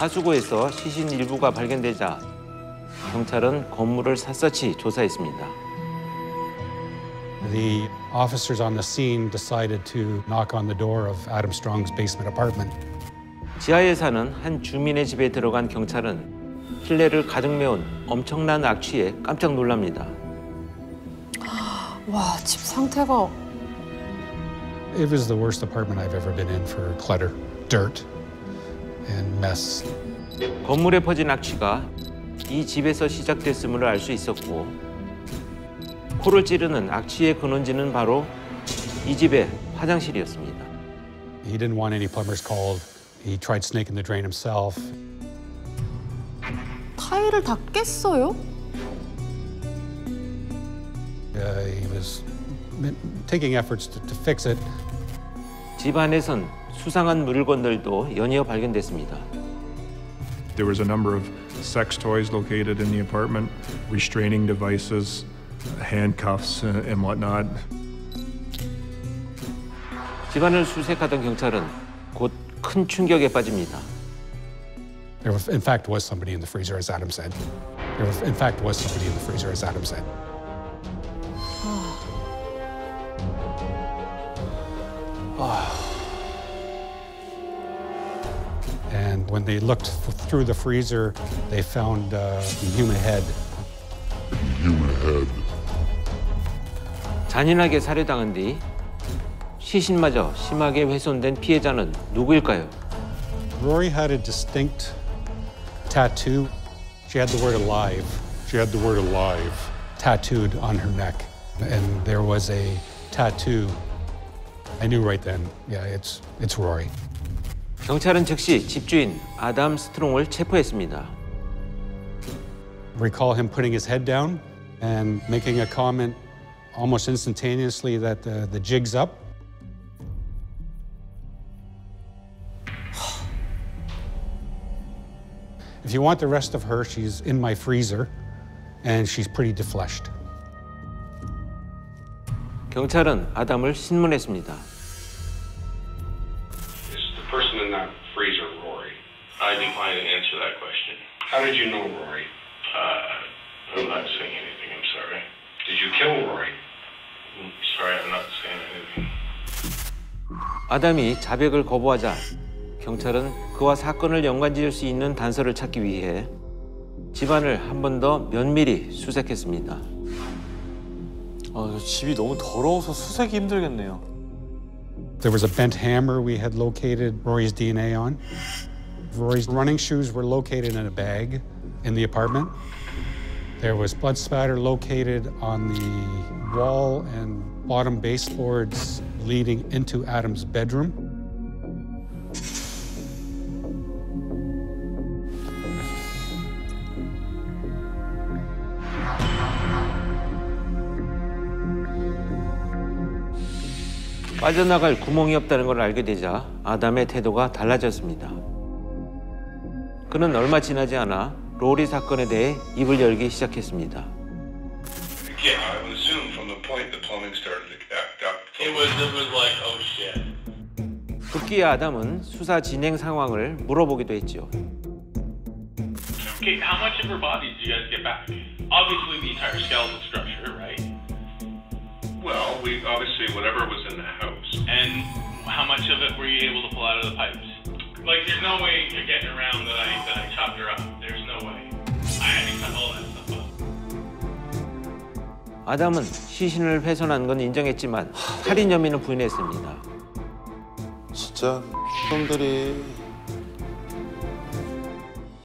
하수구에서 시신 일부가 발견되자 경찰은 건물을 샅샅이 조사했습니다. The officers on the scene decided to knock on the door of Adam Strong's basement apartment. 지하에 사는 한 주민의 집에 들어간 경찰은 실내를 가득 메운 엄청난 악취에 깜짝 놀랍니다. 와, 집 상태가... It was the worst apartment I've ever been in for clutter, dirt, and mess. 건물에 퍼진 악취가 이 집에서 시작됐음을 알 수 있었고 코를 찌르는 악취의 근원지는 바로 이 집의 화장실이었습니다. He didn't want any plumbers called. He tried snaking the drain himself. 타일을 다 깼어요? He was taking efforts to fix it. 집 안에선 수상한 물건들도 연이어 발견됐습니다. There was a number of sex toys located in the apartment, restraining devices, handcuffs and whatnot. 집안을 수색하던 경찰은 곧 큰 충격에 빠집니다. There, in fact, was somebody in the freezer, as Adam said. There, in fact, was somebody in the freezer, as Adam said. And when they looked through the freezer, they found a human head. Human head. 잔인하게 살해당한 뒤 시신마저 심하게 훼손된 피해자는 누구일까요? Rory had a distinct tattoo. She had the word alive. She had the word alive tattooed on her neck. And there was a tattoo. I knew right then, yeah, it's Rory. 경찰은 즉시 집주인 아담 스트롱을 체포했습니다. Recall him putting his head down and making a comment almost instantaneously that the jig's up. If you want the rest of her, she's in my freezer and she's pretty defleshed. 경찰은 아담을 신문했습니다. The person in that freezer, Rory. I decline to answer that question. How did you know Rory? I'm not saying anything, I'm sorry. Did you kill Rory? Sorry, I'm not saying anything. 아담이 자백을 거부하자 경찰은 그와 사건을 연관지을 수 있는 단서를 찾기 위해 집안을 한 번 더 면밀히 수색했습니다. 집이 너무 더러워서 수색이 힘들겠네요. There was a bent hammer we had located Rory's DNA on. Rory's running shoes were located in a bag in the apartment. There was blood spatter located on the wall and bottom baseboards leading into Adam's bedroom. 빠져나갈 구멍이 없다는 걸 알게 되자 아담의 태도가 달라졌습니다. 그는 얼마 지나지 않아 로리 사건에 대해 입을 열기 시작했습니다. Yeah, I would assume from the point the plumbing started to act up. It was like, oh shit. 급기야 아담은 수사 진행 상황을 물어보기도 했죠. Okay, how much of her body did you guys get back? Obviously the entire skeletal structure, right? Well, we obviously whatever was in the house. And how much of it were you able to pull out of the pipes? Like, there's no way you're getting around that I chopped her up. There's no way. I had to cut all that stuff up. 아담은 시신을 훼손한 건 인정했지만 살인 혐의는 부인했습니다. 진짜 놈들이